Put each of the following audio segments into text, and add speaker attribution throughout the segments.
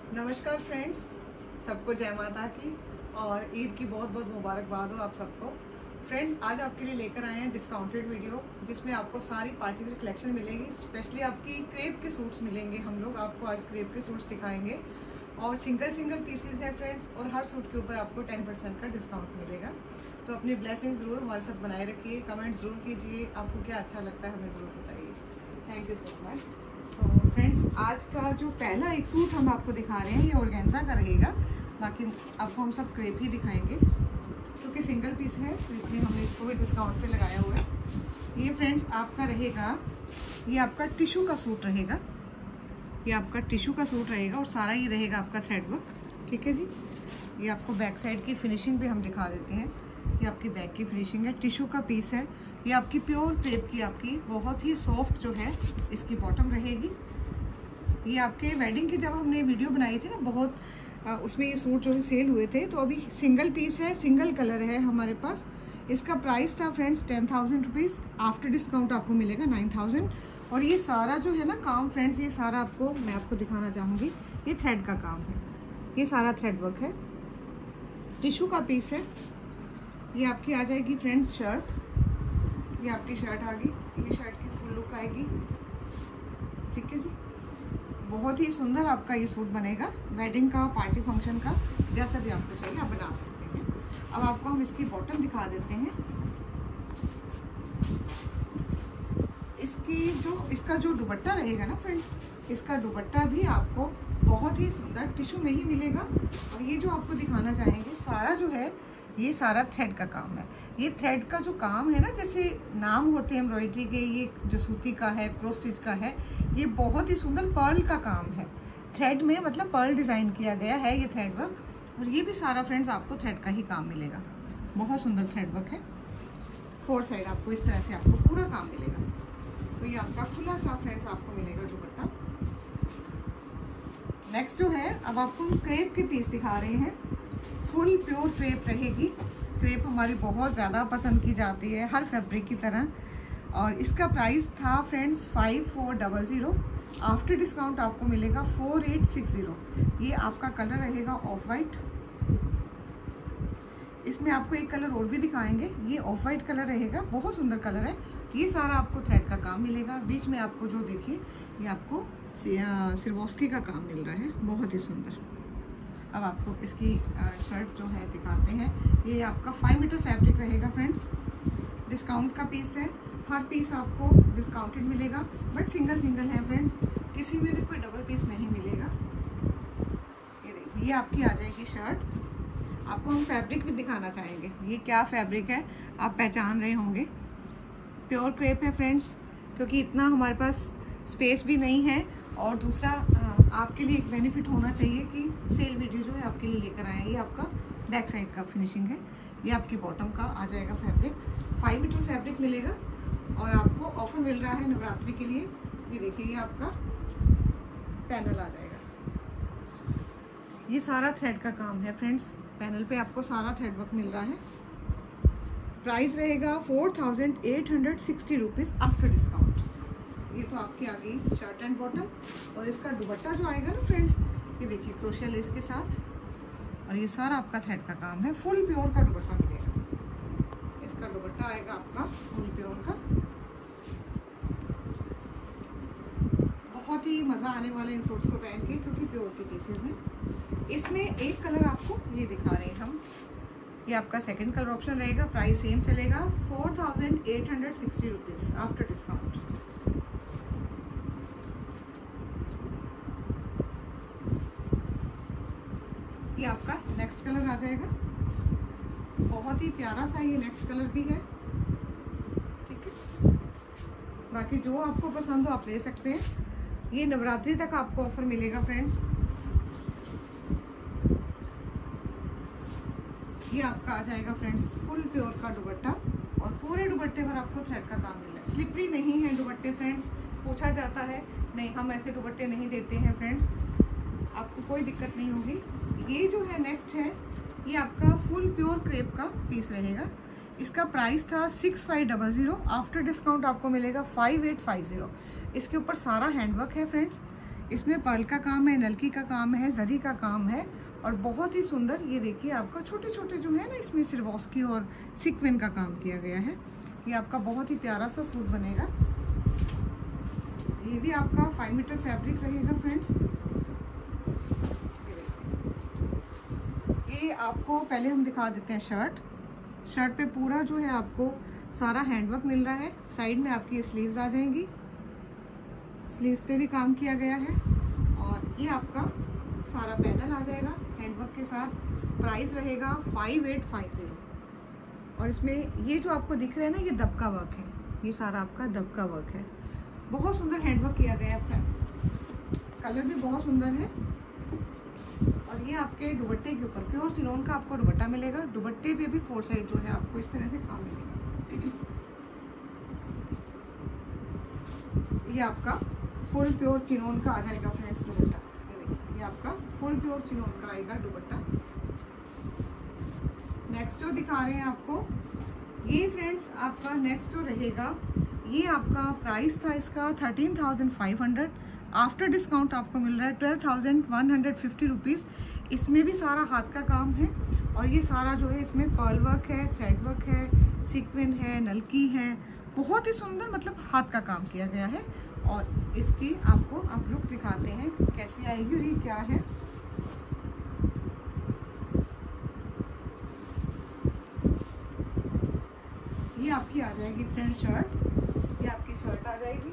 Speaker 1: नमस्कार फ्रेंड्स, सबको जय माता की और ईद की बहुत बहुत मुबारकबाद हो आप सबको। फ्रेंड्स, आज आपके लिए लेकर आए हैं डिस्काउंटेड वीडियो जिसमें आपको सारी पार्टी वेयर कलेक्शन मिलेगी। स्पेशली आपकी क्रेप के सूट्स मिलेंगे। हम लोग आपको आज क्रेप के सूट्स दिखाएंगे और सिंगल पीसेस है फ्रेंड्स, और हर सूट के ऊपर आपको 10% का डिस्काउंट मिलेगा। तो अपनी ब्लेसिंग ज़रूर हमारे साथ बनाए रखिए, कमेंट ज़रूर कीजिए, आपको क्या अच्छा लगता है हमें ज़रूर बताइए। Thank you so much. तो फ्रेंड्स, आज का जो पहला एक सूट हम आपको दिखा रहे हैं ये ऑर्गेन्जा का रहेगा। बाकी आपको हम सब क्रेप ही दिखाएंगे क्योंकि सिंगल पीस है, तो इसलिए हमने इसको भी डिस्काउंट पे लगाया हुआ है। ये फ्रेंड्स आपका रहेगा, ये आपका टिशू का सूट रहेगा। ये आपका टिशू का सूट रहेगा और सारा ये रहेगा आपका थ्रेड वर्क। ठीक है जी। ये आपको बैक साइड की फिनिशिंग भी हम दिखा देते हैं। ये आपकी बैक की फिनिशिंग है, टिशू का पीस है। ये आपकी प्योर क्रेप की आपकी बहुत ही सॉफ्ट जो है इसकी बॉटम रहेगी। ये आपके वेडिंग की जब हमने वीडियो बनाई थी ना, बहुत उसमें ये सूट जो है सेल हुए थे। तो अभी सिंगल पीस है, सिंगल कलर है हमारे पास। इसका प्राइस था फ्रेंड्स 10,000 रुपीज़। आफ्टर डिस्काउंट आपको मिलेगा 9,000। और ये सारा जो है ना काम फ्रेंड्स, ये सारा आपको मैं आपको दिखाना चाहूँगी। ये थ्रेड का काम है, ये सारा थ्रेड वर्क है। टिशू का पीस है। ये आपकी आ जाएगी फ्रेंड्स शर्ट। ये आपकी शर्ट आ गई, ये शर्ट की फुल लुक आएगी। ठीक है जी। बहुत ही सुंदर आपका ये सूट बनेगा, वेडिंग का, पार्टी फंक्शन का, जैसा भी आपको चाहिए आप बना सकते हैं। अब आपको हम इसकी बॉटम दिखा देते हैं। इसका जो दुपट्टा रहेगा ना फ्रेंड्स, इसका दुपट्टा भी आपको बहुत ही सुंदर टिशू में ही मिलेगा। और ये जो आपको दिखाना चाहेंगे सारा जो है ये सारा थ्रेड का काम है। ये थ्रेड का जो काम है ना, जैसे नाम होते हैं एम्ब्रॉयडरी के, ये जसूती का है, क्रोस स्टिच का है, ये बहुत ही सुंदर पर्ल का काम है। थ्रेड में मतलब पर्ल डिज़ाइन किया गया है ये थ्रेड वर्क। और ये भी सारा फ्रेंड्स आपको थ्रेड का ही काम मिलेगा। बहुत सुंदर थ्रेड वर्क है। फोर साइड आपको इस तरह से आपको पूरा काम मिलेगा। तो ये आपका खुला सा फ्रेंड्स आपको मिलेगा दुपट्टा। नेक्स्ट जो है, अब आपको हम क्रेप के पीस दिखा रहे हैं। फुल प्योर क्रेप रहेगी। क्रेप हमारी बहुत ज़्यादा पसंद की जाती है हर फैब्रिक की तरह। और इसका प्राइस था फ्रेंड्स 5400। आफ्टर डिस्काउंट आपको मिलेगा 4860। ये आपका कलर रहेगा ऑफ वाइट। इसमें आपको एक कलर और भी दिखाएंगे, ये ऑफ वाइट कलर रहेगा, बहुत सुंदर कलर है। ये सारा आपको थ्रेड का काम मिलेगा। बीच में आपको जो देखिए ये आपको सिरवोस्की का काम मिल रहा है, बहुत ही सुंदर। अब आपको इसकी शर्ट जो है दिखाते हैं। ये आपका 5 मीटर फैब्रिक रहेगा फ्रेंड्स। डिस्काउंट का पीस है, हर पीस आपको डिस्काउंटेड मिलेगा, बट सिंगल है फ्रेंड्स, किसी में भी कोई डबल पीस नहीं मिलेगा। ये देखिए, ये आपकी आ जाएगी शर्ट। आपको हम फैब्रिक भी दिखाना चाहेंगे, ये क्या फैब्रिक है आप पहचान रहे होंगे। प्योर क्रेप है फ्रेंड्स, क्योंकि इतना हमारे पास स्पेस भी नहीं है। और दूसरा आपके लिए एक बेनिफिट होना चाहिए कि सेल वीडियो जो है आपके लिए लेकर आए हैं। ये आपका बैक साइड का फिनिशिंग है। ये आपकी बॉटम का आ जाएगा फैब्रिक। 5 मीटर फैब्रिक मिलेगा और आपको ऑफर मिल रहा है नवरात्रि के लिए। ये देखिए, ये आपका पैनल आ जाएगा। ये सारा थ्रेड का काम है फ्रेंड्स। पैनल पे आपको सारा थ्रेड वर्क मिल रहा है। प्राइस रहेगा 4860 रुपीज़ आफ्टर डिस्काउंट। ये तो आपकी आ गई शर्ट एंड बॉटम। और इसका दुपट्टा जो आएगा ना फ्रेंड्स, ये देखिए क्रोशिया लेस के साथ। और ये सारा आपका थ्रेड का काम है। फुल प्योर का दुपट्टा मिलेगा। इसका दुपट्टा आएगा आपका फुल प्योर का। बहुत ही मज़ा आने वाले इन सूट्स को पहन के, क्योंकि प्योर के पीसेस हैं। इसमें एक कलर आपको ये दिखा रहे हैं हम। ये आपका सेकंड कलर ऑप्शन रहेगा। प्राइस सेम चलेगा 4860 रुपीज़ आफ्टर डिस्काउंट। ये आपका नेक्स्ट कलर आ जाएगा। बहुत ही प्यारा सा ये नेक्स्ट कलर भी है। ठीक है, बाकी जो आपको पसंद हो आप ले सकते हैं। ये नवरात्रि तक आपको ऑफर मिलेगा फ्रेंड्स। ये आपका आ जाएगा फ्रेंड्स फुल प्योर का दुपट्टा। और पूरे दुपट्टे पर आपको थ्रेड का काम मिल रहा है। स्लिपरी नहीं है दुपट्टे फ्रेंड्स। पूछा जाता है, नहीं हम ऐसे दुपट्टे नहीं देते हैं फ्रेंड्स, आपको कोई दिक्कत नहीं होगी। ये जो है नेक्स्ट है, ये आपका फुल प्योर क्रेप का पीस रहेगा। इसका प्राइस था 6500। आफ्टर डिस्काउंट आपको मिलेगा 5850। इसके ऊपर सारा हैंडवर्क है फ्रेंड्स। इसमें पर्ल का काम है, नलकी का काम है, जरी का काम है और बहुत ही सुंदर। ये देखिए आपका छोटे छोटे जो है ना, इसमें सिरवॉस्की और सीक्वेंस का काम किया गया है। ये आपका बहुत ही प्यारा सा सूट बनेगा। ये भी आपका 5 मीटर फैब्रिक रहेगा फ्रेंड्स। ये आपको पहले हम दिखा देते हैं शर्ट पे पूरा जो है आपको सारा हैंडवर्क मिल रहा है। साइड में आपकी स्लीव्स आ जाएंगी, स्लीव्स पे भी काम किया गया है और ये आपका सारा पैनल आ जाएगा हैंडवर्क के साथ। प्राइस रहेगा 5850 और इसमें ये जो आपको दिख रहा है ना, ये दबका वर्क है, ये सारा आपका दबका वर्क है। बहुत सुंदर हैंडवर्क किया गया है, कलर भी बहुत सुंदर है। और ये आपके दुपट्टे के ऊपर प्योर चिनोन का आपको दुपट्टा मिलेगा। दुपट्टे पे भी 4 साइड जो है आपको इस तरह से काम मिलेगा। ये आपका फुल प्योर चिनोन का आ जाएगा फ्रेंड्स दुपट्टा। ये देखिए, ये आपका फुल प्योर चिनोन का आएगा दुपट्टा। नेक्स्ट जो दिखा रहे हैं आपको, ये फ्रेंड्स आपका नेक्स्ट जो रहेगा, ये आपका प्राइस था इसका 13,500। आफ्टर डिस्काउंट आपको मिल रहा है 12,150 रुपीज़। इसमें भी सारा हाथ का काम है और ये सारा जो है इसमें पर्ल वर्क है, थ्रेड वर्क है, सीक्वेंस है, नलकी है। बहुत ही सुंदर मतलब हाथ का काम किया गया है। और इसकी आपको आप लुक दिखाते हैं कैसी आएगी और ये क्या है। ये आपकी आ जाएगी फ्रेंड शर्ट, ये आपकी शर्ट आ जाएगी।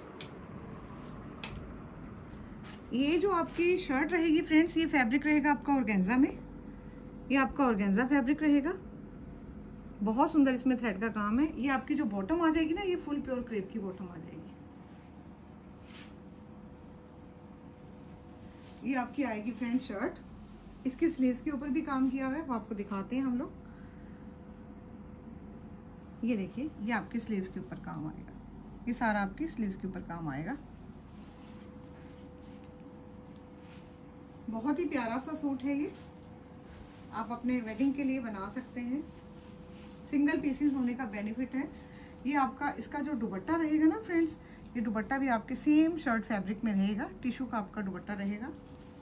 Speaker 1: ये जो आपकी शर्ट रहेगी फ्रेंड्स, ये फैब्रिक रहेगा आपका ऑर्गेन्जा में। ये आपका ऑर्गेन्जा फैब्रिक रहेगा, बहुत सुंदर इसमें थ्रेड का काम है। ये आपकी जो बॉटम आ जाएगी ना, ये फुल प्योर क्रेप की बॉटम आ जाएगी। ये आपकी आएगी फ्रेंड शर्ट, इसकी स्लीव्स के ऊपर भी काम किया हुआ है, वो आपको दिखाते हैं हम लोग। ये देखिए, ये आपकी स्लीव्स के ऊपर काम आएगा, ये सारा आपकी स्लीव्स के ऊपर काम आएगा। बहुत ही प्यारा सा सूट है ये, आप अपने वेडिंग के लिए बना सकते हैं। सिंगल पीसेस होने का बेनिफिट है। ये आपका इसका जो दुपट्टा रहेगा ना फ्रेंड्स, ये दुपट्टा भी आपके सेम शर्ट फैब्रिक में रहेगा, टिश्यू का आपका दुपट्टा रहेगा।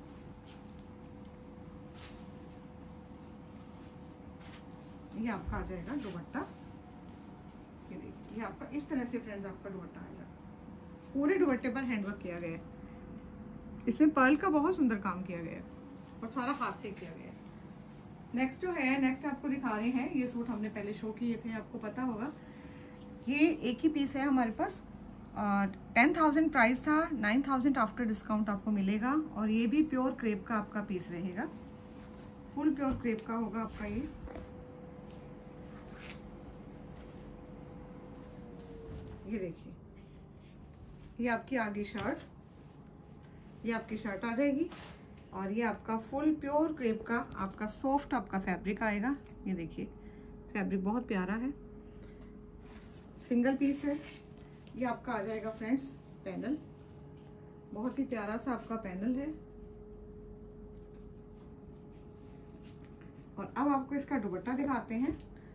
Speaker 1: ये आपका आ जाएगा दुपट्टा। ये देखिए, ये आपका इस तरह से फ्रेंड्स आपका दुपट्टा आएगा। पूरे दुपट्टे पर हैंडवर्क किया गया है, इसमें पर्ल का बहुत सुंदर काम किया गया है और सारा हाथ से किया गया है। नेक्स्ट जो है, नेक्स्ट आपको दिखा रहे हैं, ये सूट हमने पहले शो किए थे, आपको पता होगा। ये एक ही पीस है हमारे पास और 10,000 प्राइस था, 9,000 आफ्टर डिस्काउंट आपको मिलेगा। और ये भी प्योर क्रेप का आपका पीस रहेगा, फुल प्योर क्रेप का होगा आपका ये। ये देखिए, ये आपकी आगे शर्ट, ये आपकी शर्ट आ जाएगी और ये आपका फुल प्योर क्रेप का आपका सॉफ्ट आपका फैब्रिक आएगा। ये देखिए, फैब्रिक बहुत प्यारा है, सिंगल पीस है। ये आपका आ जाएगा फ्रेंड्स पैनल, बहुत ही प्यारा सा आपका पैनल है। और अब आपको इसका दुपट्टा दिखाते हैं।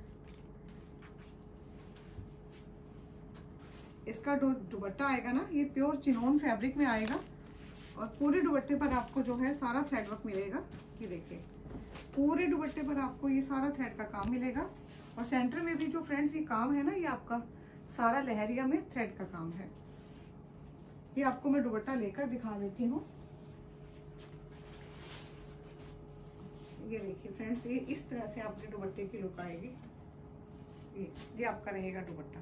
Speaker 1: इसका दुपट्टा आएगा ना, ये प्योर चिनोन फैब्रिक में आएगा और पूरे दुपट्टे पर आपको जो है सारा थ्रेड वर्क मिलेगा। ये देखिए, पूरे दुपट्टे पर आपको ये सारा थ्रेड का काम मिलेगा और सेंटर में भी जो फ्रेंड्स ये काम है ना, ये आपका सारा लहरिया में थ्रेड का काम है। ये आपको मैं दुपट्टा लेकर दिखा देती हूँ। ये देखिए फ्रेंड्स, ये इस तरह से आपके दुपट्टे की लुक आएगी। ये आपका रहेगा दुपट्टा,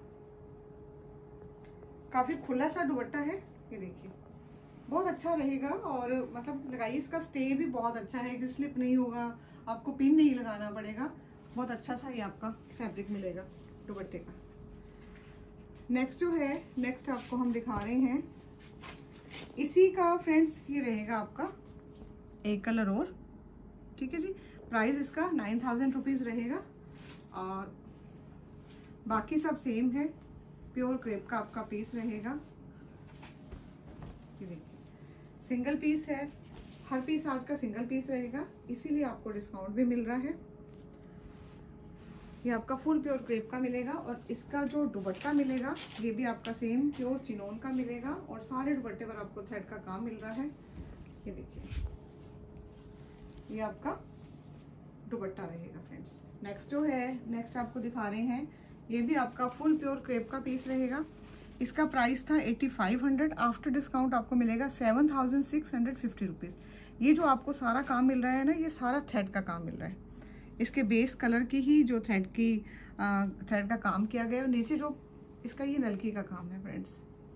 Speaker 1: काफी खुला सा दुपट्टा है। ये देखिए, बहुत अच्छा रहेगा और मतलब लगाइए, इसका स्टे भी बहुत अच्छा है कि स्लिप नहीं होगा, आपको पिन नहीं लगाना पड़ेगा। बहुत अच्छा सा ये आपका फैब्रिक मिलेगा दुपट्टे का। नेक्स्ट जो है, नेक्स्ट आपको हम दिखा रहे हैं, इसी का फ्रेंड्स ये रहेगा आपका एक कलर और, ठीक है जी। प्राइस इसका 9,000 रुपीज़ रहेगा और बाकी सब सेम है। प्योर क्रेप का आपका पीस रहेगा। ये देखिए, सिंगल पीस है, हर पीस आज का सिंगल पीस रहेगा, इसीलिए आपको डिस्काउंट भी मिल रहा है। ये आपका फुल प्योर क्रेप का मिलेगा और इसका जो दुपट्टा मिलेगा ये भी आपका सेम प्योर चिनोन का मिलेगा और सारे दुपट्टे पर आपको थ्रेड का काम मिल रहा है। ये देखिए, ये आपका दुपट्टा रहेगा फ्रेंड्स। नेक्स्ट आपको दिखा रहे हैं, ये भी आपका फुल प्योर क्रेप का पीस रहेगा। इसका प्राइस था 8500, आफ्टर डिस्काउंट आपको मिलेगा 7650 रुपीज़। ये जो आपको सारा काम मिल रहा है ना, ये सारा थ्रेड का काम मिल रहा है। इसके बेस कलर की ही जो थ्रेड का काम किया गया है और नीचे जो इसका ये नलकी का काम है फ्रेंड्स।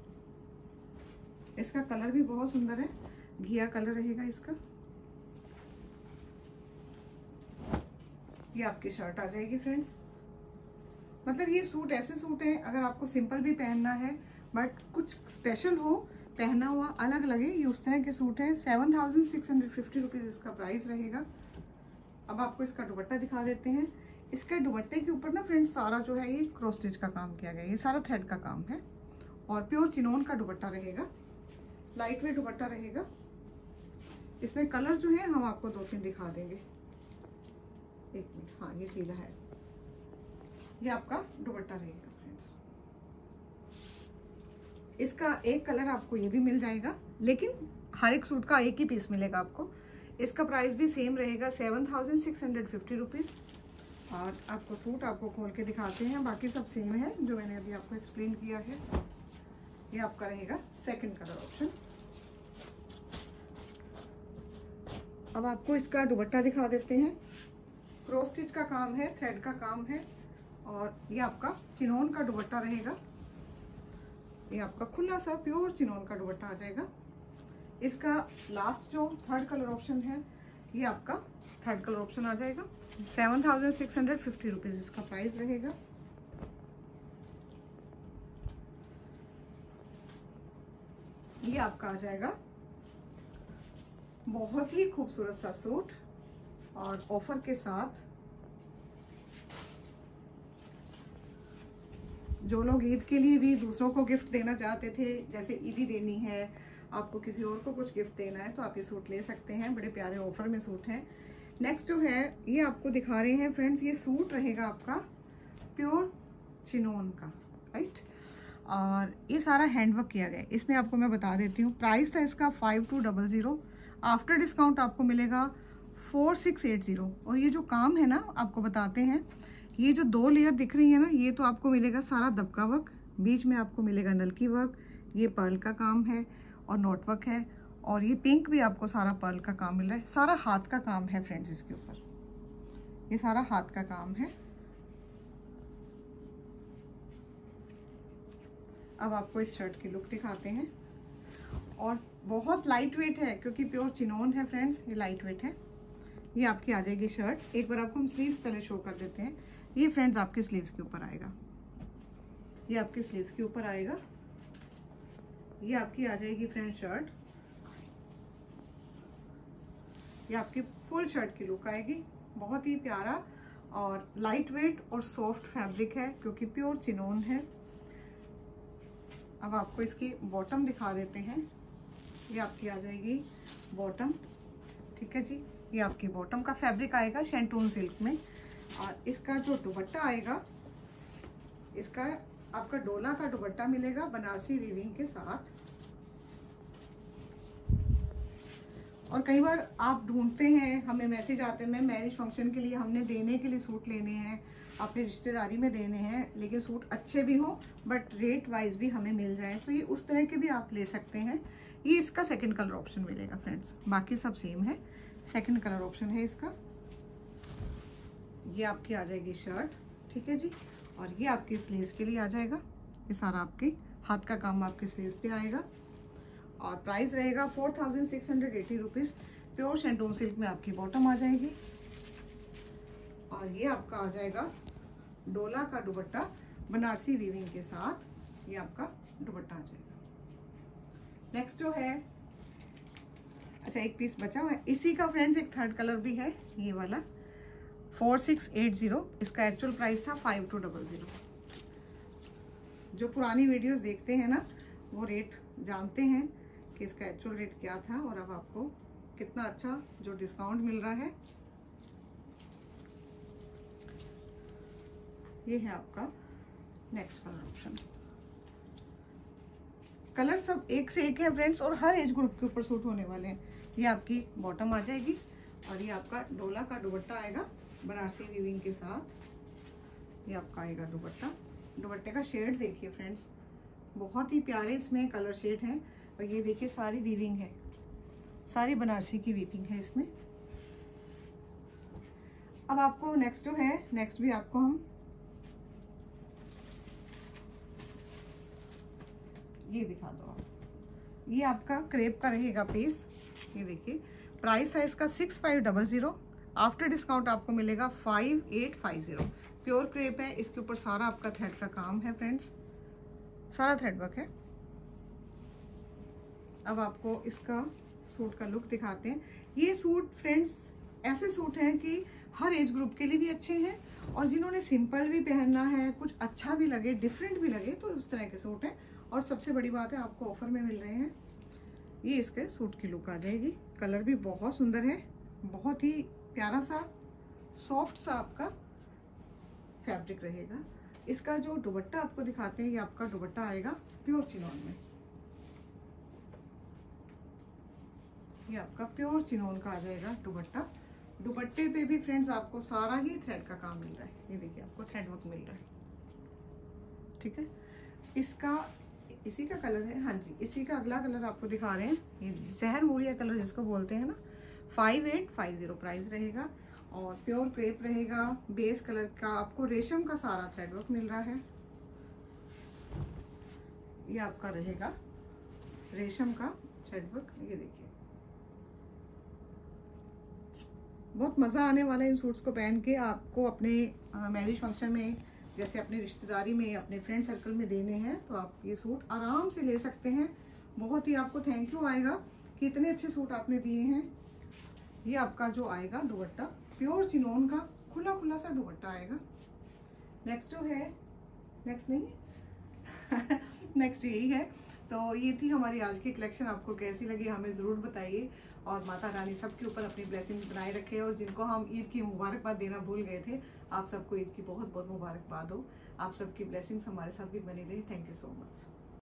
Speaker 1: इसका कलर भी बहुत सुंदर है, घिया कलर रहेगा इसका। ये आपकी शर्ट आ जाएगी फ्रेंड्स। मतलब ये सूट ऐसे सूट है, अगर आपको सिंपल भी पहनना है बट कुछ स्पेशल हो, पहना हुआ अलग लगे, ये उस तरह के सूट हैं। 7650 रुपीज़ इसका प्राइस रहेगा। अब आपको इसका दुपट्टा दिखा देते हैं। इसके दुपट्टे के ऊपर ना फ्रेंड्स सारा जो है ये क्रॉस स्टिच का काम किया गया है, ये सारा थ्रेड का काम है और प्योर चिनोन का दुपट्टा रहेगा, लाइट वेट दुपट्टा रहेगा। इसमें कलर जो है हम आपको 2-3 दिखा देंगे। एक मिनट, हाँ ये सीधा है। ये आपका दुपट्टा रहेगा फ्रेंड्स। इसका एक कलर आपको ये भी मिल जाएगा, लेकिन हर एक सूट का एक ही पीस मिलेगा आपको। इसका प्राइस भी सेम रहेगा 7650 रुपीज़। और आपको सूट आपको खोल के दिखाते हैं, बाकी सब सेम है जो मैंने अभी आपको एक्सप्लेन किया है। ये आपका रहेगा सेकंड कलर ऑप्शन। अब आपको इसका दुपट्टा दिखा देते हैं। क्रॉस स्टिच का काम है, थ्रेड का काम है और ये आपका चिनोन का दुपट्टा रहेगा। ये आपका खुला सा प्योर चिनोन का दुपट्टा आ जाएगा। इसका लास्ट जो थर्ड कलर ऑप्शन है, ये आपका थर्ड कलर ऑप्शन आ जाएगा। 7650 रुपीज़ इसका प्राइस रहेगा। ये आपका आ जाएगा बहुत ही खूबसूरत सा सूट और ऑफर के साथ। जो लोग ईद के लिए भी दूसरों को गिफ्ट देना चाहते थे, जैसे ईदी देनी है, आपको किसी और को कुछ गिफ्ट देना है, तो आप ये सूट ले सकते हैं। बड़े प्यारे ऑफर में सूट हैं। नेक्स्ट जो है ये आपको दिखा रहे हैं फ्रेंड्स, ये सूट रहेगा आपका प्योर चिनोन का, राइट। और ये सारा हैंडवर्क किया गया है। इसमें आपको मैं बता देती हूँ, प्राइस था इसका 5200, आफ्टर डिस्काउंट आपको मिलेगा 4680। और ये जो काम है ना, आपको बताते हैं, ये जो 2 लेयर दिख रही है ना, ये तो आपको मिलेगा सारा दबका वर्क, बीच में आपको मिलेगा नलकी वर्क, ये पर्ल का काम है और नॉट वर्क है, और ये पिंक भी आपको सारा पर्ल का काम मिल रहा है। सारा हाथ का काम है फ्रेंड्स, इसके ऊपर ये सारा हाथ का काम है। अब आपको इस शर्ट की लुक दिखाते हैं। और बहुत लाइट वेट है क्योंकि प्योर चिनोन है फ्रेंड्स, ये लाइट वेट है। ये आपकी आ जाएगी शर्ट। एक बार आपको हम स्लीव्स पहले शो कर देते हैं। ये फ्रेंड्स आपके स्लीव्स के ऊपर आएगा, ये आपके स्लीव्स के ऊपर आएगा। ये आपकी आ जाएगी फ्रेंड्स शर्ट। ये आपकी फुल शर्ट की लुक आएगी। बहुत ही प्यारा और लाइट वेट और सॉफ्ट फैब्रिक है क्योंकि प्योर चिनोन है। अब आपको इसकी बॉटम दिखा देते हैं। ये आपकी आ जाएगी बॉटम, ठीक है जी। ये आपकी बॉटम का फैब्रिक आएगा शेंटून सिल्क में। और इसका जो दुपट्टा आएगा, इसका आपका डोला का दुपट्टा मिलेगा बनारसी वीविंग के साथ। और कई बार आप ढूंढते हैं, हमें मैसेज आते हैं, मैरिज फंक्शन के लिए हमने देने के लिए सूट लेने हैं, अपनी रिश्तेदारी में देने हैं, लेकिन सूट अच्छे भी हो बट रेट वाइज भी हमें मिल जाए, तो ये उस तरह के भी आप ले सकते हैं। ये इसका सेकंड कलर ऑप्शन मिलेगा फ्रेंड्स, बाकी सब सेम है। सेकंड कलर ऑप्शन है इसका। ये आपकी आ जाएगी शर्ट, ठीक है जी। और ये आपकी स्लीव्स के लिए आ जाएगा। ये सारा आपके हाथ का काम आपके स्लीव्स पे आएगा। और प्राइस रहेगा 4680 रुपीज़। प्योर शेंटून सिल्क में आपकी बॉटम आ जाएगी। और ये आपका आ जाएगा डोला का दुपट्टा बनारसी वीविंग के साथ। ये आपका दुपट्टा आ जाएगा। नेक्स्ट जो है, अच्छा एक पीस बचा हुआ है इसी का फ्रेंड्स, एक थर्ड कलर भी है, ये वाला 4680। इसका एक्चुअल प्राइस था 5200। जो पुरानी वीडियोस देखते हैं ना, वो रेट जानते हैं कि इसका एक्चुअल रेट क्या था और अब आपको कितना अच्छा जो डिस्काउंट मिल रहा है। ये है आपका नेक्स्ट कलर ऑप्शन। कलर सब एक से एक है फ्रेंड्स और हर एज ग्रुप के ऊपर सूट होने वाले हैं। ये आपकी बॉटम आ जाएगी और ये आपका डोला का दुपट्टा आएगा बनारसी वीविंग के साथ। ये आपका आएगा दुपट्टा। दुपट्टे का शेड देखिए फ्रेंड्स, बहुत ही प्यारे इसमें कलर शेड हैं। और ये देखिए सारी वीविंग है, सारी बनारसी की वीविंग है इसमें। अब आपको नेक्स्ट जो है, नेक्स्ट भी आपको हम ये दिखा दो आप। ये आपका क्रेप का रहेगा पीस। ये देखिए प्राइस है इसका 6500। आफ्टर डिस्काउंट आपको मिलेगा 5850। प्योर क्रेप है, इसके ऊपर सारा आपका थ्रेड का काम है फ्रेंड्स, सारा थ्रेड वर्क है। अब आपको इसका सूट का लुक दिखाते हैं। ये सूट फ्रेंड्स ऐसे सूट हैं कि हर एज ग्रुप के लिए भी अच्छे हैं और जिन्होंने सिंपल भी पहनना है, कुछ अच्छा भी लगे, डिफरेंट भी लगे, तो उस तरह के सूट हैं। और सबसे बड़ी बात है आपको ऑफर में मिल रहे हैं। ये इसके सूट की लुक आ जाएगी। कलर भी बहुत सुंदर है, बहुत ही प्यारा सा सॉफ्ट सा आपका फैब्रिक रहेगा। इसका जो दुपट्टा आपको दिखाते हैं, ये आपका दुपट्टा आएगा प्योर चिनोन में। ये आपका प्योर चिनोन का आ जाएगा दुपट्टा। दुपट्टे पे भी फ्रेंड्स आपको सारा ही थ्रेड का काम मिल रहा है। ये देखिए आपको थ्रेड वर्क मिल रहा है, ठीक है। इसका इसी का कलर है, हाँ जी, इसी का अगला कलर आपको दिखा रहे हैं। ये जहर मूरिया कलर जिसको बोलते हैं ना। 5850 प्राइस रहेगा और प्योर क्रेप रहेगा। बेस कलर का आपको रेशम का सारा थ्रेड वर्क मिल रहा है। ये आपका रहेगा रेशम का थ्रेड वर्क। ये देखिए बहुत मज़ा आने वाला है इन सूट्स को पहन के। आपको अपने मैरिज फंक्शन में, जैसे अपनी रिश्तेदारी में, अपने फ्रेंड सर्कल में देने हैं, तो आप ये सूट आराम से ले सकते हैं। बहुत ही आपको थैंक यू आएगा कि इतने अच्छे सूट आपने दिए हैं। ये आपका जो आएगा दुपट्टा प्योर चिनोन का खुला खुला सा दुपट्टा आएगा। नेक्स्ट जो है, नेक्स्ट नहीं नेक्स्ट यही है। तो ये थी हमारी आज की कलेक्शन। आपको कैसी लगी हमें ज़रूर बताइए और माता रानी सबके ऊपर अपनी ब्लेसिंग बनाए रखे। और जिनको हम ईद की मुबारकबाद देना भूल गए थे, आप सबको ईद की बहुत बहुत मुबारकबाद हो। आप सबकी ब्लेसिंग्स हमारे साथ भी बनी रही। Thank you so much.